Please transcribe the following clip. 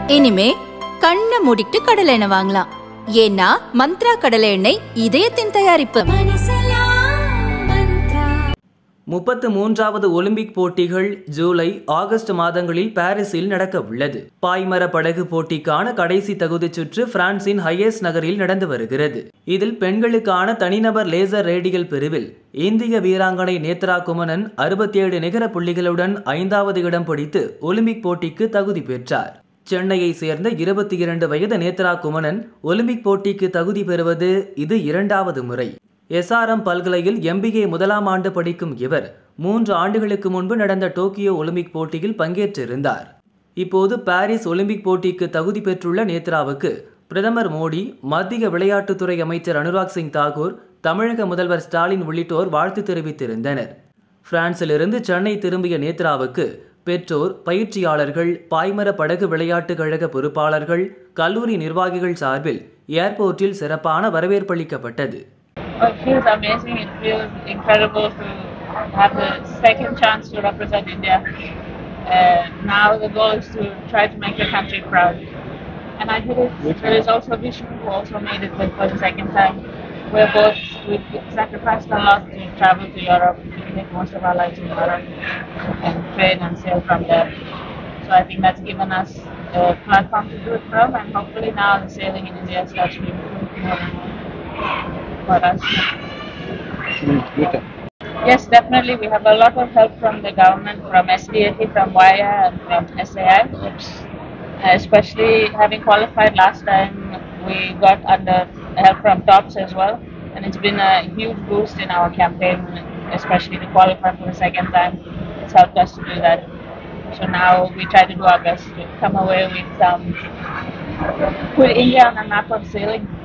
இனிமே கண்ணை மூடிட்டு கடலை எண்ணெய் வாங்கலாம். ஏன்னா மந்த்ரா கடலை எண்ணெய் இதயத்தின் தயாரிப்பு. 33வது ஒலிம்பிக் போட்டிகள் ஜூலை ஆகஸ்ட் மாதங்களில் பாரிஸில் நடக்க உள்ளது. பாய்மர படகு போட்டிக்கான கடைசி தகுதி சுற்று பிரான்சின் ஹையஸ் நகரில் நடந்து வருகிறது. இதில் பெண்களுக்கான தனிநபர் லேசர் ரேடியல் பிரிவில் இந்திய வீராங்கனை நேத்ரா குமணன் 67 நிகர புள்ளிகளுடன் 5வது இடம் பிடித்து ஒலிம்பிக் போட்டிக்கு தகுதி பெற்றார். சென்னையை சேர்ந்த 22 வயது நேத்ரா குமணன் ஒலிம்பிக் போட்டிக்கு தகுதி பெறுவது இது 2வது முறை. SRM பல்கலையில் MBA முதலாம் ஆண்டு படிக்கும் இவர் 3 ஆண்டுகளுக்கு முன்பு நடந்த டோக்கியோ ஒலிம்பிக் போட்டியில் பங்கேற்றிருந்தார். இப்போது பாரிஸ் ஒலிம்பிக் போட்டிக்கு தகுதி பெற்றுள்ள நேத்ராவுக்கு பிரதமர் மோடி, மத்திய விளையாட்டுத்துறை அமைச்சர் அனுராக் சிங் தாக்கூர், தமிழக முதல்வர் ஸ்டாலின் உள்ளிட்டோர் வாழ்த்து தெரிவித்திருந்தனர். பிரான்சிலிருந்து சென்னை திரும்பிய நேத்ராவுக்கு பெற்றோர், பயிற்சியாளர்கள், பாய்மர படகு விளையாட்டு கழக பொறுப்பாளர்கள், கல்லூரி நிர்வாகிகள் சார்பில் ஏர்போர்ட்டில் சிறப்பான வரவேற்பளிக்கப்பட்டது. It feels amazing. It feels incredible to have the second chance to represent India. Now the goal is to try to make the country proud. And I did it. There is also Vishnu who also made it for the second time. We sacrificed a lot to travel to Europe, to make most of our lives in Europe, and train and sail from there. So I think that's given us a platform to do it from, and hopefully now the sailing in India starts to improve more and more. For us. Yes, definitely. We have a lot of help from the government, from SDAT, from WIA, and from SAI. Especially having qualified last time, we got under help from TOPS as well, and it's been a huge boost in our campaign, especially to qualify for the second time. It's helped us to do that. So now we try to do our best to come away with put India on a map of sailing.